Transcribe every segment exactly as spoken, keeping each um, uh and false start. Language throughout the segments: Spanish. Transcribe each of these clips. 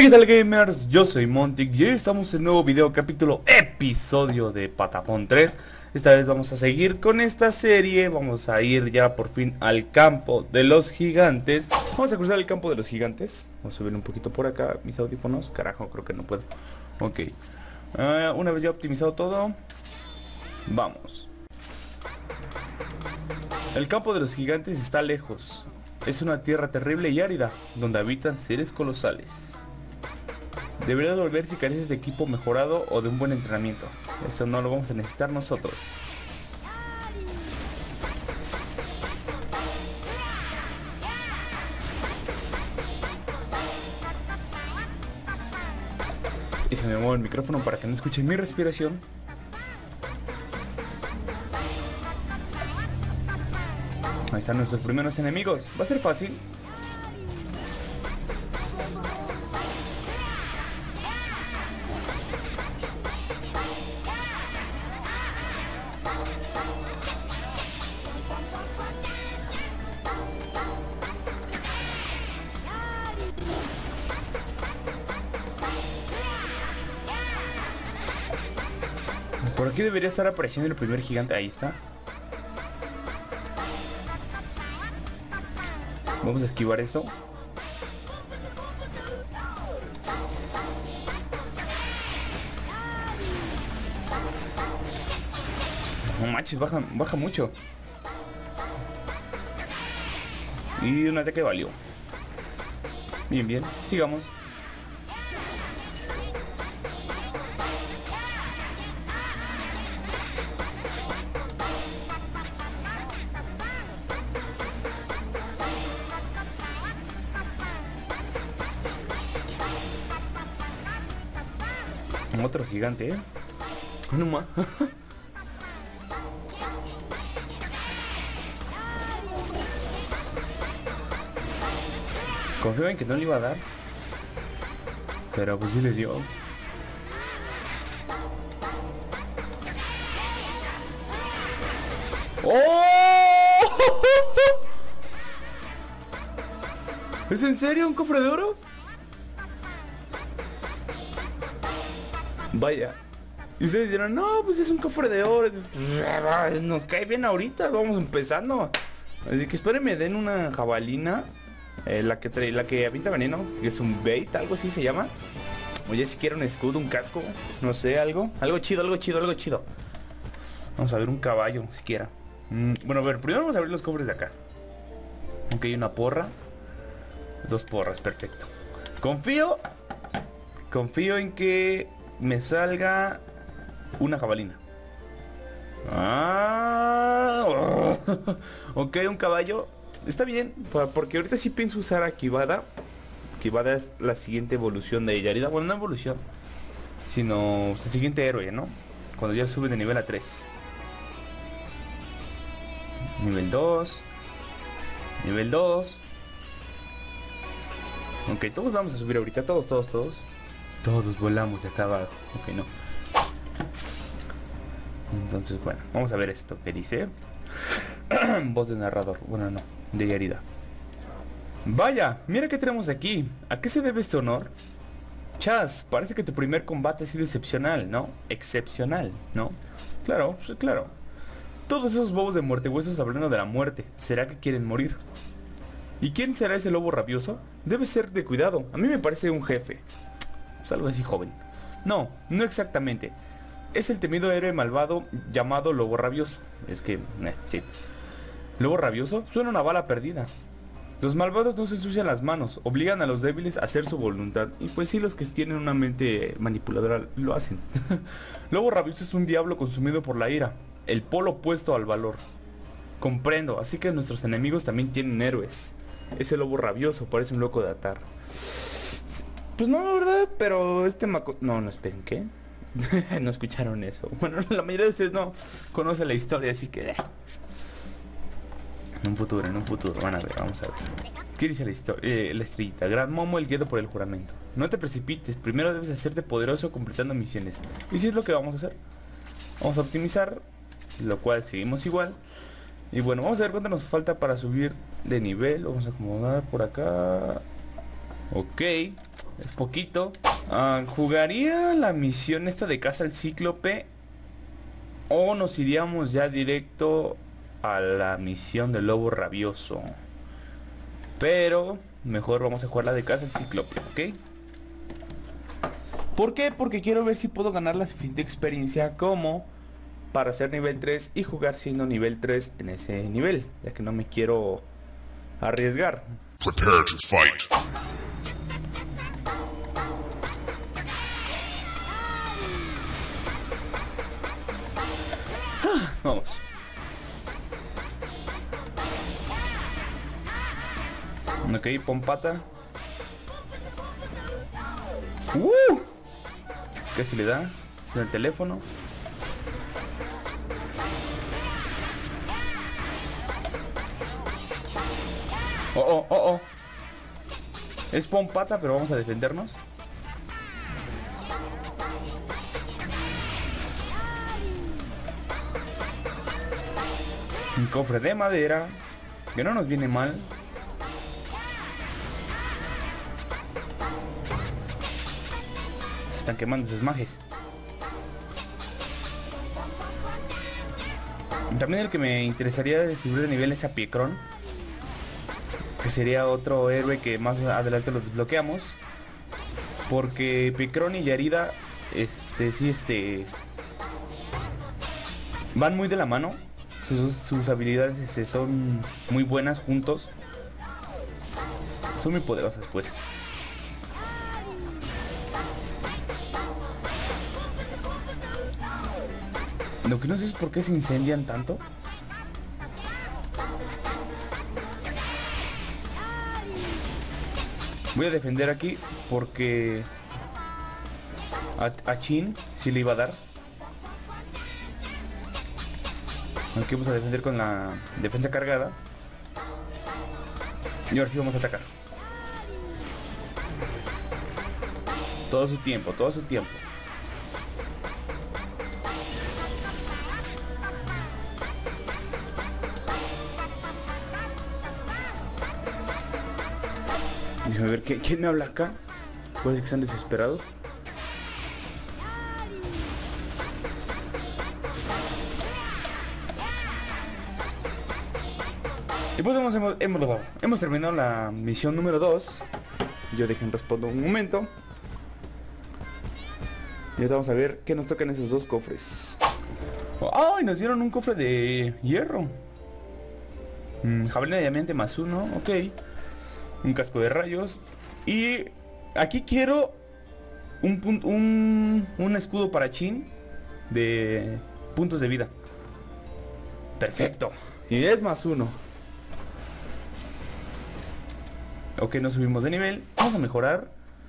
Hey, ¿qué tal, gamers? Yo soy Montic y hoy estamos en un nuevo video, capítulo, episodio de Patapón tres. Esta vez vamos a seguir con esta serie. Vamos a ir ya por fin al campo de los gigantes. Vamos a cruzar el campo de los gigantes. Vamos a subir un poquito por acá mis audífonos. Carajo, creo que no puedo. Ok, uh, una vez ya optimizado todo, vamos. El campo de los gigantes está lejos. Es una tierra terrible y árida, donde habitan seres colosales. Deberías volver si careces de equipo mejorado o de un buen entrenamiento. Eso no lo vamos a necesitar nosotros. Déjame mover el micrófono para que no escuchen mi respiración. Ahí están nuestros primeros enemigos. Va a ser fácil. Por aquí debería estar apareciendo el primer gigante. Ahí está. Vamos a esquivar esto. No manches, baja, baja mucho. Y un ataque valió. Bien, bien, sigamos. Otro gigante, ¿eh? No más. Confío en que no le iba a dar, pero pues sí le dio. ¡Oh! ¿Es en serio un cofre de oro? Vaya. Y ustedes dirán, no, pues es un cofre de oro. Nos cae bien ahorita, vamos empezando. Así que esperen me den una jabalina. eh, La que trae, la que avienta veneno, que es un bait, algo así se llama. Oye, si quiero un escudo, un casco, no sé, algo. Algo chido, algo chido, algo chido. Vamos a ver un caballo, siquiera. mm, Bueno, a ver, primero vamos a abrir los cofres de acá. Ok, una porra. Dos porras, perfecto. Confío Confío en que me salga una jabalina. Ah, oh. Ok, un caballo. Está bien, porque ahorita sí pienso usar a Kivada. Kivada es la siguiente evolución de Yarida. Bueno, no evolución, sino el siguiente héroe, ¿no? Cuando ya sube de nivel a tres. Nivel dos. Nivel dos. Ok, todos vamos a subir ahorita. Todos, todos, todos. Todos volamos de acá abajo. Ok, no. Entonces, bueno, vamos a ver esto que dice. Voz de narrador. Bueno, no, de Yarida. Vaya, mira qué tenemos aquí. ¿A qué se debe este honor? Chas, parece que tu primer combate ha sido excepcional, ¿no? Excepcional, ¿no? Claro, pues, claro. Todos esos bobos de muertehuesos hablando de la muerte. ¿Será que quieren morir? ¿Y quién será ese lobo rabioso? Debe ser de cuidado. A mí me parece un jefe. Pues algo así joven. No, no exactamente. Es el temido héroe malvado llamado Lobo Rabioso. Es que, eh, sí. ¿Lobo Rabioso? Suena una bala perdida. Los malvados no se ensucian las manos, obligan a los débiles a hacer su voluntad. Y pues sí, los que tienen una mente manipuladora lo hacen. Lobo Rabioso es un diablo consumido por la ira, el polo opuesto al valor. Comprendo, así que nuestros enemigos también tienen héroes. Ese Lobo Rabioso parece un loco de atar. Pues no, la verdad, pero este maco... No, no, esperen, ¿qué? No escucharon eso. Bueno, la mayoría de ustedes no conocen la historia, así que... Eh. En un futuro, en un futuro, van a ver, vamos a ver. ¿Qué dice la historia? Eh, la estrellita. Gran Momo, el guiado por el juramento. No te precipites, primero debes hacerte poderoso completando misiones. Y si es lo que vamos a hacer. Vamos a optimizar, lo cual seguimos igual. Y bueno, vamos a ver cuánto nos falta para subir de nivel. Vamos a acomodar por acá. Ok. Es poquito. Uh, ¿Jugaría la misión esta de caza al cíclope? ¿O nos iríamos ya directo a la misión del lobo rabioso? Pero mejor vamos a jugar la de caza al cíclope, ¿ok? ¿Por qué? Porque quiero ver si puedo ganar la suficiente experiencia como para ser nivel tres y jugar siendo nivel tres en ese nivel, ya que no me quiero arriesgar. Prepare to fight. Ah, vamos. Ok, pompata. ¡Uh! ¿Qué se le da? ¿Es el teléfono? Oh, oh, oh, oh. Es pompata, pero vamos a defendernos. Un cofre de madera, que no nos viene mal. Se están quemando sus mages. También el que me interesaría de subir de nivel es a Piecron, que sería otro héroe que más adelante lo desbloqueamos. Porque Piecron y Yarida, este, sí, este, van muy de la mano. Sus, sus habilidades este, son muy buenas juntos. Son muy poderosas, pues. Lo que no sé es por qué se incendian tanto. Voy a defender aquí porque a, a Chin sí le iba a dar. Aquí vamos a defender con la defensa cargada. Y ahora sí vamos a atacar. Todo su tiempo, todo su tiempo. Déjame ver, ¿qué, ¿quién me habla acá? Puede ser que están desesperados. Y pues hemos, hemos, hemos, hemos terminado la misión número dos. Yo dejen respondo un momento. Y ahora vamos a ver qué nos tocan esos dos cofres. ¡Ay! Nos dieron un cofre de hierro. Mm, jabalina de diamante más uno, ok. Un casco de rayos. Y aquí quiero un, punto, un, un escudo para Chin de puntos de vida. Perfecto. Y es más uno. Ok, nos subimos de nivel. Vamos a mejorar.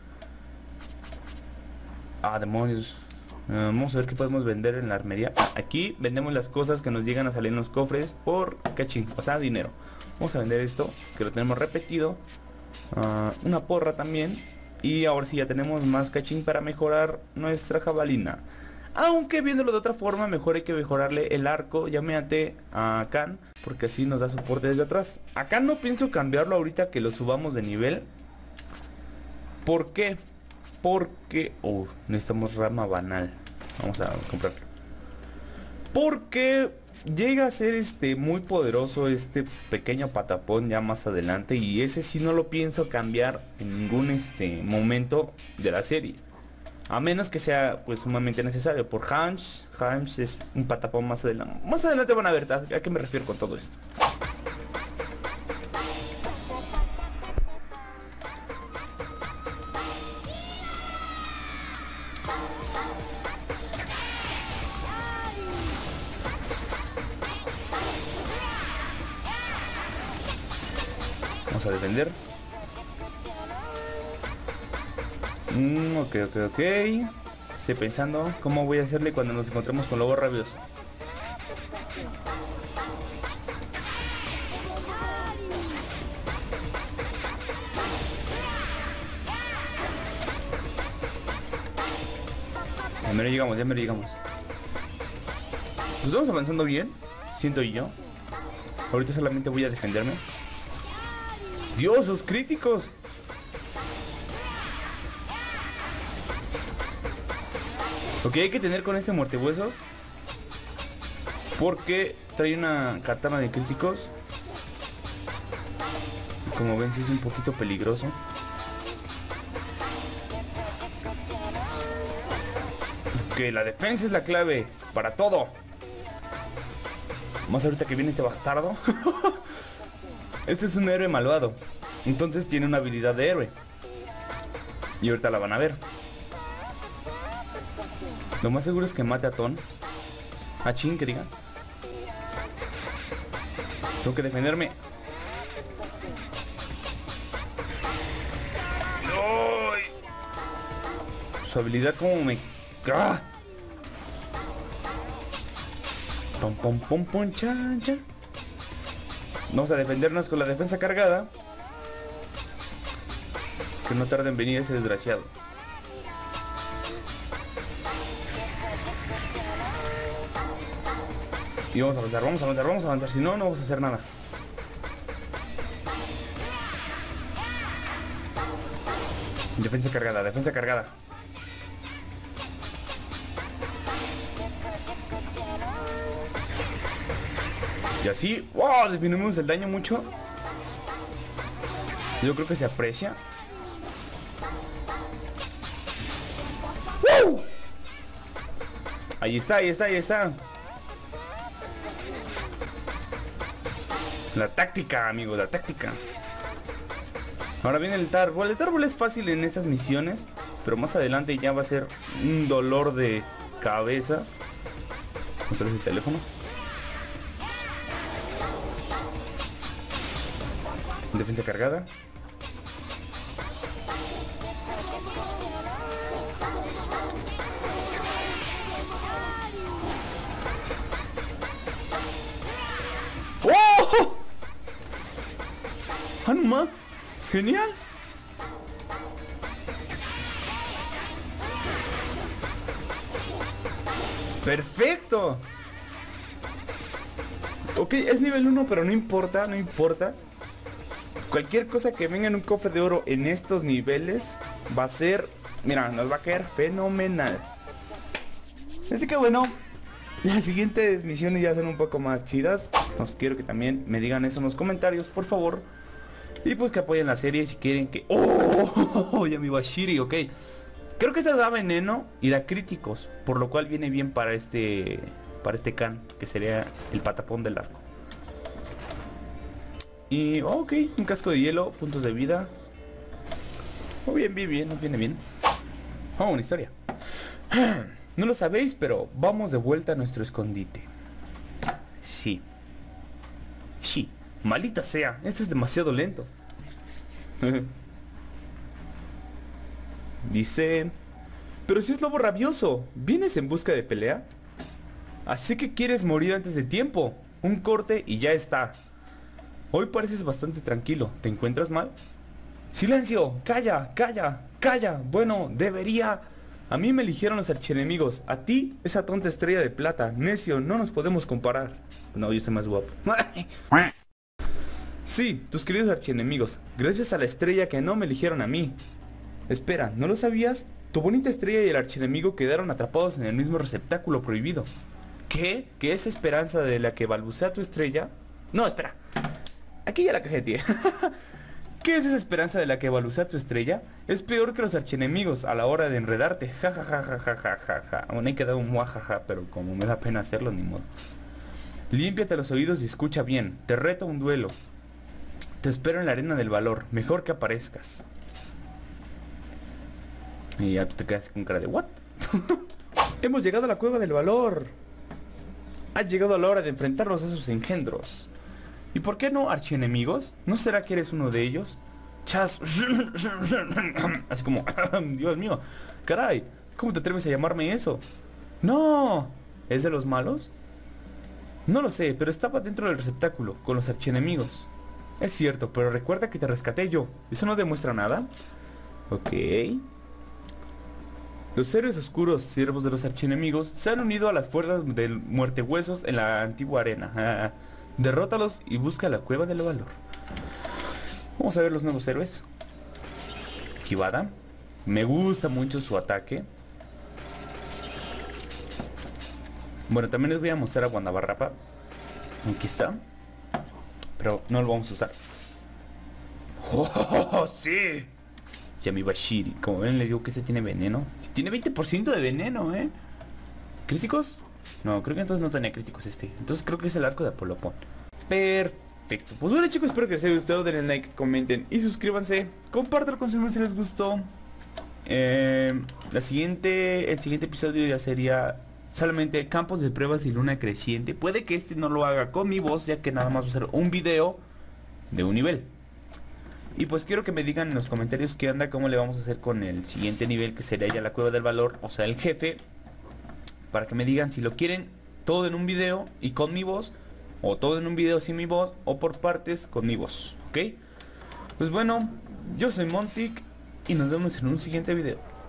Ah, demonios. uh, Vamos a ver qué podemos vender en la armería. Aquí vendemos las cosas que nos llegan a salir en los cofres por cachín, o sea, dinero. Vamos a vender esto, que lo tenemos repetido. uh, Una porra también. Y ahora sí ya tenemos más cachín para mejorar nuestra jabalina. Aunque viéndolo de otra forma, mejor hay que mejorarle el arco. Llámate a Khan, porque así nos da soporte desde atrás. Acá no pienso cambiarlo ahorita que lo subamos de nivel. ¿Por qué? Porque... Oh, necesitamos rama banal. Vamos a comprarlo. Porque llega a ser este muy poderoso este pequeño patapón ya más adelante. Y ese sí no lo pienso cambiar en ningún este momento de la serie. A menos que sea pues sumamente necesario. Por Hans, Hans es un patapón más adelante. Más adelante van a ver a qué me refiero con todo esto. Vamos a defender. Mm, ok, ok, ok. Estoy pensando cómo voy a hacerle cuando nos encontremos con lobo rabioso. Ya me lo llegamos, ya me lo llegamos. Pues vamos avanzando bien, siento yo. Ahorita solamente voy a defenderme. Dios, sus críticos. Lo que hay que tener con este muertehuesos, porque trae una katana de críticos. Como ven, sí es un poquito peligroso. Que la defensa es la clave para todo. Más ahorita que viene este bastardo. Este es un héroe malvado, entonces tiene una habilidad de héroe. Y ahorita la van a ver. Lo más seguro es que mate a Ton. A Chin, que diga. Tengo que defenderme. ¡Ay! Su habilidad como me... ¡Ah! Pum, pum, pum, pum, chan, chan. Vamos a defendernos con la defensa cargada. Que no tarde en venir ese desgraciado. Y vamos a avanzar, vamos a avanzar, vamos a avanzar. Si no, no vamos a hacer nada. Defensa cargada, defensa cargada. Y así, wow, disminuimos el daño mucho. Yo creo que se aprecia. ¡Woo! Ahí está, ahí está, ahí está. La táctica, amigos, la táctica. Ahora viene el Tarbol. El Tarbol es fácil en estas misiones, pero más adelante ya va a ser un dolor de cabeza. Otra vez el teléfono. Defensa cargada. ¡Oh! ¡Hanuma! ¡Genial! ¡Perfecto! Ok, es nivel uno, pero no importa, no importa. Cualquier cosa que venga en un cofre de oro en estos niveles va a ser... Mira, nos va a caer fenomenal. Así que bueno, las siguientes misiones ya son un poco más chidas. Os quiero que también me digan eso en los comentarios, por favor. Y pues que apoyen la serie si quieren que... ¡Oh! Ya mi Bashiri, ok. Creo que esta da veneno y da críticos, por lo cual viene bien para este... Para este Khan, que sería el patapón del arco. Y, oh, ok, un casco de hielo, puntos de vida. Oh, bien, bien, bien, nos viene bien. Oh, una historia. No lo sabéis, pero vamos de vuelta a nuestro escondite. Sí. Sí, maldita sea, esto es demasiado lento. Dice... Pero si es lobo rabioso, ¿vienes en busca de pelea? Así que quieres morir antes de tiempo. Un corte y ya está. Hoy pareces bastante tranquilo. ¿Te encuentras mal? ¡Silencio! ¡Calla! ¡Calla! ¡Calla! Bueno, debería... A mí me eligieron los archienemigos. A ti, esa tonta estrella de plata. Necio, no nos podemos comparar. No, yo soy más guapo. Sí, tus queridos archienemigos. Gracias a la estrella que no me eligieron a mí. Espera, ¿no lo sabías? Tu bonita estrella y el archienemigo quedaron atrapados en el mismo receptáculo prohibido. ¿Qué? ¿Qué es esperanza de la que balbucea tu estrella? No, espera. Aquí ya la cajeteé. ¿Qué es esa esperanza de la que balbucea tu estrella? Es peor que los archienemigos a la hora de enredarte. Ja ja ja ja ja ja ja ja. Aún hay que dar un muajaja, pero como me da pena hacerlo, ni modo. Límpiate los oídos y escucha bien. Te reto a un duelo. Te espero en la arena del valor. Mejor que aparezcas. Y ya tú te quedas con cara de ¿what? Hemos llegado a la cueva del valor. Ha llegado la hora de enfrentarnos a esos engendros. ¿Y por qué no archienemigos? ¿No será que eres uno de ellos? Chas... Así como... Dios mío. Caray, ¿cómo te atreves a llamarme eso? ¡No! ¿Es de los malos? No lo sé, pero estaba dentro del receptáculo, con los archienemigos. Es cierto, pero recuerda que te rescaté yo. ¿Eso no demuestra nada? Ok. Los héroes oscuros, siervos de los archienemigos, se han unido a las fuerzas del muertehuesos en la antigua arena. Derrótalos y busca la cueva del valor. Vamos a ver los nuevos héroes. Kibada. Me gusta mucho su ataque. Bueno, también les voy a mostrar a Guandabarrapa. Aquí está. Pero no lo vamos a usar. ¡Oh, sí! Yamibashiri. Como ven, le digo que ese tiene veneno. Tiene veinte por ciento de veneno, ¿eh? ¿Críticos? No, creo que entonces no tenía críticos este. Entonces creo que es el arco de Apolopón. Perfecto. Pues bueno, chicos, espero que les haya gustado. Denle like, comenten y suscríbanse. Compartan con su si les gustó. Eh, la siguiente, el siguiente episodio ya sería solamente campos de pruebas y luna creciente. Puede que este no lo haga con mi voz, ya que nada más va a ser un video de un nivel. Y pues quiero que me digan en los comentarios qué onda, cómo le vamos a hacer con el siguiente nivel, que sería ya la cueva del valor, o sea el jefe. Para que me digan si lo quieren todo en un video y con mi voz, o todo en un video sin mi voz, o por partes con mi voz, ¿ok? Pues bueno, yo soy Montic y nos vemos en un siguiente video.